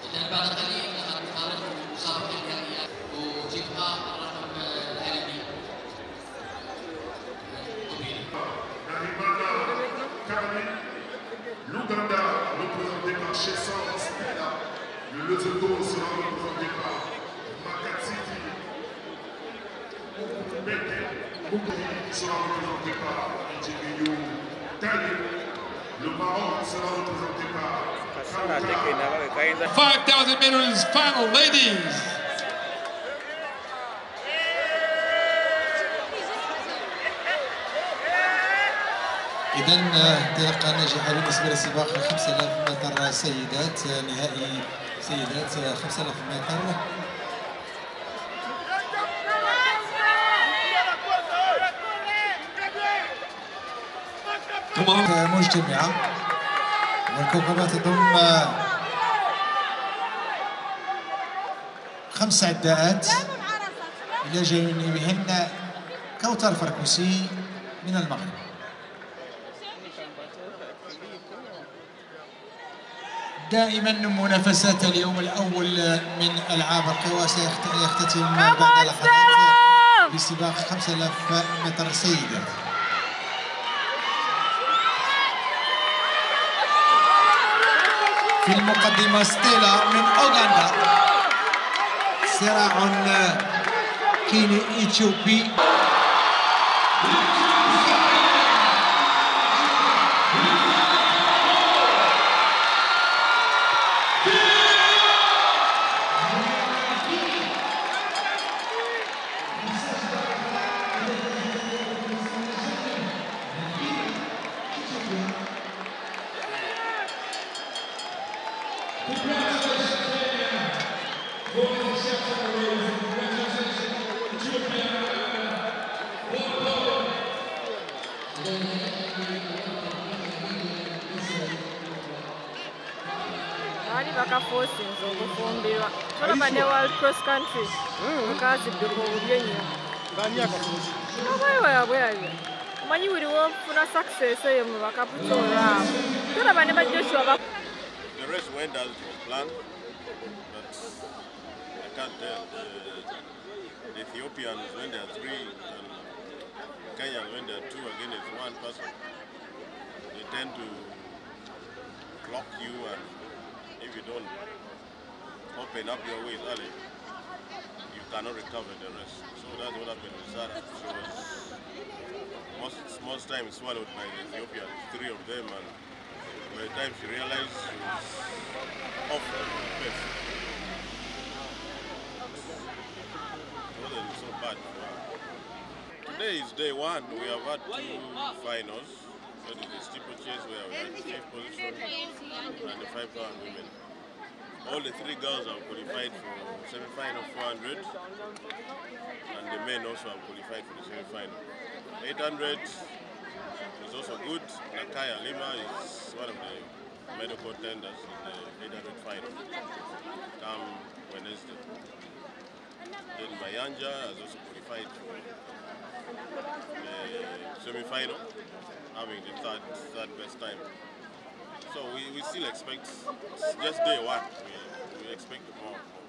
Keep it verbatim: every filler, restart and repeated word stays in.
Dan بعد قليل akan ditaruh مسابقة النهائيات وجبها الرقم الهلبي L'Ouganda, représenté par Chesson Stella. Le Lesotho sera représenté par Makatiti. Mukudi sera représenté par Djibiou Taï. Le Maroc sera représenté par five thousand meters final, ladies. إذا انطلاقة ناجحة بالنسبة لسباق خمسة آلاف متر سيدات، نهائي سيدات خمسة آلاف متر. مجتمعة والكوكبة تضم خمس عداءات إلى جانبهن كوثر فركوسي من المغرب. دائما منافسات اليوم الأول من ألعاب القوى سيختتم بعد لحظات بسباق خمسة آلاف متر سيدات. في المقدمة ستيلا من أوغندا، صراع كيني إثيوبي. Bali bakafosinze okufumbirwa tolaba ne world cross country mukaziddeko obubyenya obwewe abweyabya omanyi buli wofuna success eyo mu bakaputola abo tolaba ne bajoshua. The race went as it was planned, but I can't tell. The, the Ethiopians when they are three and Kenyans when they are two again it's one person. They tend to clock you, and if you don't open up your way early, you cannot recover the rest. So that's what happened with Sarah. She was most, most times swallowed by the Ethiopians, three of them, and by the time she realized she was off the pace. It wasn't so bad for her. Today is day one. We have had two finals. That is the steeplechase where we had fifth position and the five pound women. All the three girls have qualified for semi-final four hundred, and the men also have qualified for the semi-final. eight hundred is also good. Nakaya Lima is one of the medal contenders in the eight hundred final come Wednesday. Then Mayanja has also qualified for the semi-final, having the third, third best time. So we, we still expect, it's just day one, we, we expect more.